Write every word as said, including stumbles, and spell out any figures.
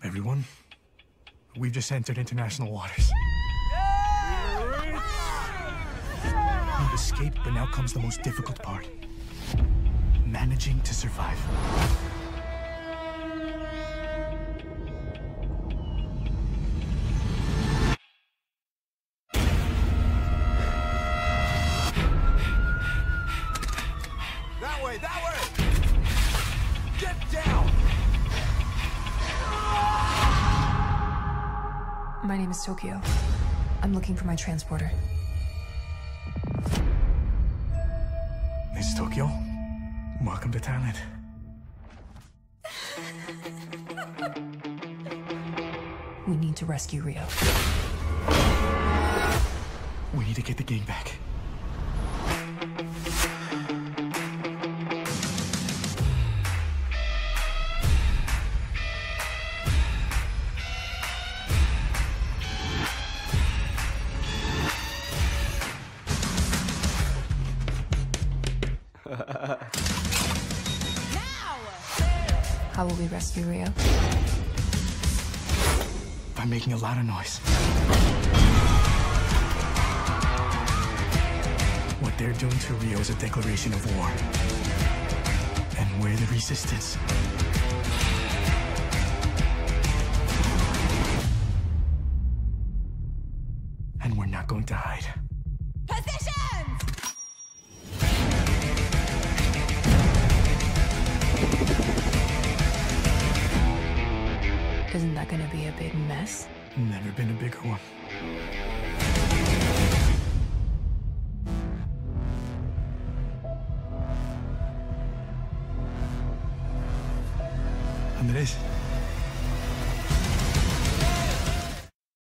Everyone, we've just entered international waters. We've escaped, but now comes the most difficult part. Managing to survive. That way, that way! Get down! My name is Tokyo. I'm looking for my transporter. Miss Tokyo, welcome to Thailand. We need to rescue Rio. We need to get the gang back. How will we rescue Rio? By making a lot of noise. What they're doing to Rio is a declaration of war. And we're the resistance. And we're not going to hide. Positions! Isn't that gonna be a big mess? Never been a bigger one. Andres.